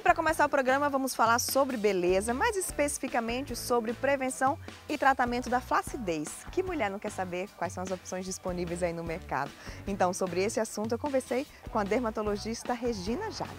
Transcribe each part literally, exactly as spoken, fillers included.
para começar o programa, vamos falar sobre beleza, mais especificamente sobre prevenção e tratamento da flacidez. Que mulher não quer saber quais são as opções disponíveis aí no mercado? Então, sobre esse assunto, eu conversei com a dermatologista Regina Jales.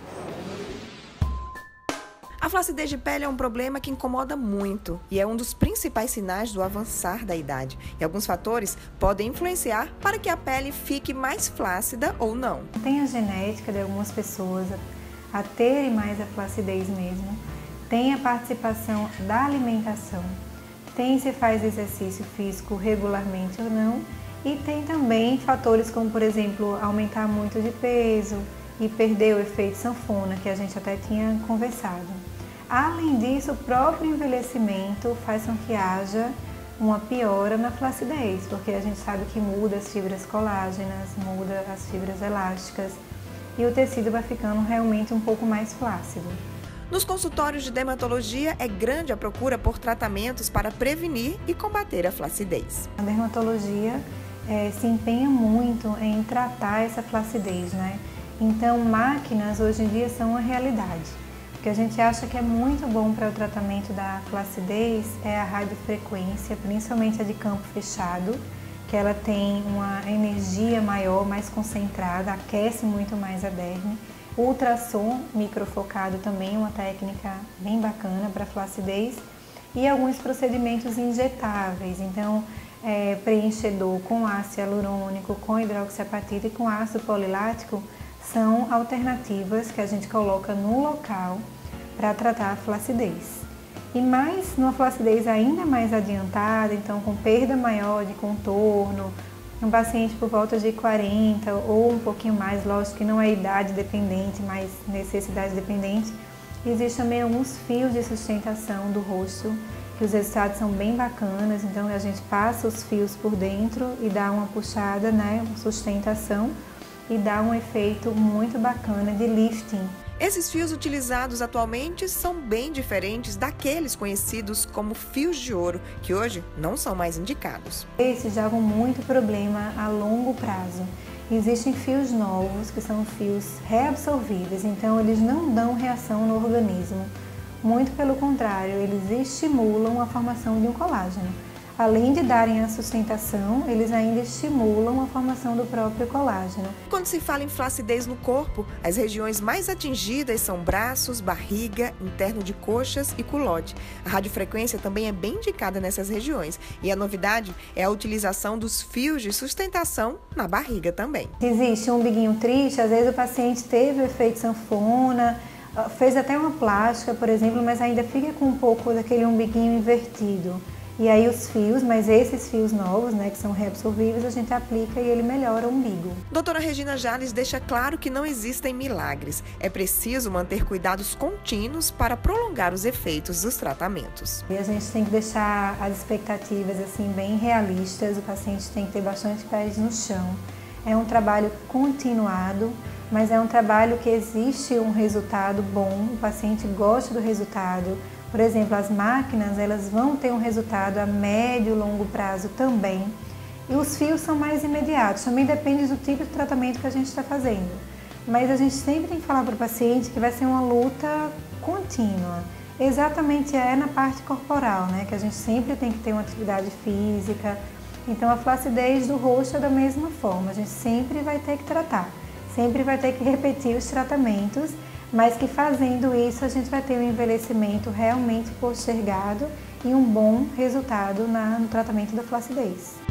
A flacidez de pele é um problema que incomoda muito e é um dos principais sinais do avançar da idade. E alguns fatores podem influenciar para que a pele fique mais flácida ou não. Tem a genética de algumas pessoas a terem mais a flacidez mesmo, tem a participação da alimentação, tem se faz exercício físico regularmente ou não, e tem também fatores como, por exemplo, aumentar muito de peso e perder o efeito sanfona, que a gente até tinha conversado. Além disso, o próprio envelhecimento faz com que haja uma piora na flacidez, porque a gente sabe que muda as fibras colágenas, muda as fibras elásticas, e o tecido vai ficando realmente um pouco mais flácido. Nos consultórios de dermatologia é grande a procura por tratamentos para prevenir e combater a flacidez. A dermatologia é, se empenha muito em tratar essa flacidez, né? Então, máquinas hoje em dia são uma realidade. O que a gente acha que é muito bom para o tratamento da flacidez é a radiofrequência, principalmente a de campo fechado, que ela tem uma energia maior, mais concentrada, aquece muito mais a derme. O ultrassom microfocado também é uma técnica bem bacana para flacidez. E alguns procedimentos injetáveis, então é, preenchedor com ácido hialurônico, com hidroxiapatita e com ácido polilático são alternativas que a gente coloca no local para tratar a flacidez. E mais numa flacidez ainda mais adiantada, então com perda maior de contorno, um paciente por volta de quarenta ou um pouquinho mais, lógico que não é idade dependente, mas necessidade dependente, existem também alguns fios de sustentação do rosto, que os resultados são bem bacanas, então a gente passa os fios por dentro e dá uma puxada, né, uma sustentação, e dá um efeito muito bacana de lifting. Esses fios utilizados atualmente são bem diferentes daqueles conhecidos como fios de ouro, que hoje não são mais indicados. Esses davam muito problema a longo prazo. Existem fios novos, que são fios reabsorvíveis, então eles não dão reação no organismo. Muito pelo contrário, eles estimulam a formação de um colágeno. Além de darem a sustentação, eles ainda estimulam a formação do próprio colágeno. Quando se fala em flacidez no corpo, as regiões mais atingidas são braços, barriga, interno de coxas e culote. A radiofrequência também é bem indicada nessas regiões. E a novidade é a utilização dos fios de sustentação na barriga também. Existe um umbiguinho triste, às vezes o paciente teve o efeito sanfona, fez até uma plástica, por exemplo, mas ainda fica com um pouco daquele umbiguinho invertido. E aí os fios, mas esses fios novos, né, que são reabsorvíveis, a gente aplica e ele melhora o umbigo. Doutora Regina Jales deixa claro que não existem milagres. É preciso manter cuidados contínuos para prolongar os efeitos dos tratamentos. E a gente tem que deixar as expectativas assim bem realistas, o paciente tem que ter bastante pés no chão. É um trabalho continuado, mas é um trabalho que existe um resultado bom, o paciente gosta do resultado. Por exemplo, as máquinas, elas vão ter um resultado a médio e longo prazo também. E os fios são mais imediatos, também depende do tipo de tratamento que a gente está fazendo. Mas a gente sempre tem que falar para o paciente que vai ser uma luta contínua. Exatamente é na parte corporal, né? Que a gente sempre tem que ter uma atividade física. Então a flacidez do rosto é da mesma forma, a gente sempre vai ter que tratar. Sempre vai ter que repetir os tratamentos, mas que fazendo isso a gente vai ter um envelhecimento realmente postergado e um bom resultado na, no tratamento da flacidez.